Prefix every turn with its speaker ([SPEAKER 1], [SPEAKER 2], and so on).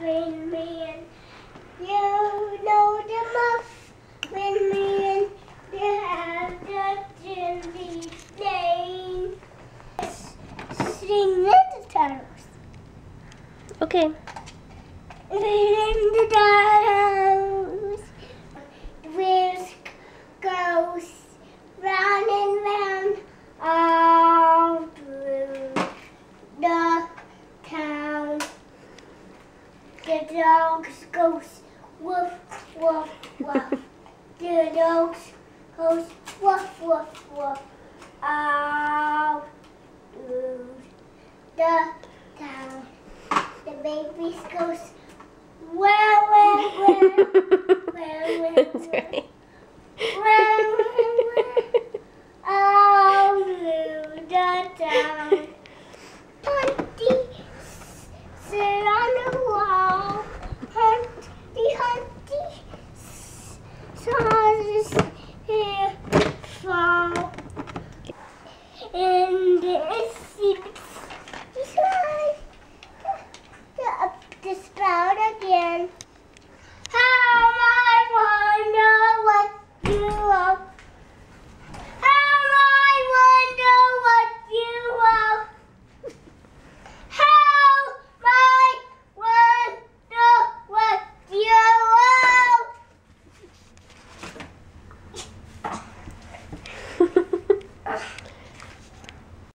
[SPEAKER 1] muffin man. You know the muffin man. You have the chili name. Sing Ninja Turtles.
[SPEAKER 2] Okay.
[SPEAKER 1] Ninja Turtles. The wheels goes round and round all through the town. The dogs goes woof, woof, woof. The dogs goes woof, woof, woof. All through the town. The babies goes where.
[SPEAKER 2] That's right.
[SPEAKER 1] All through the town. Humpty, sit on the wall. Humpty, saw his hair fall. And the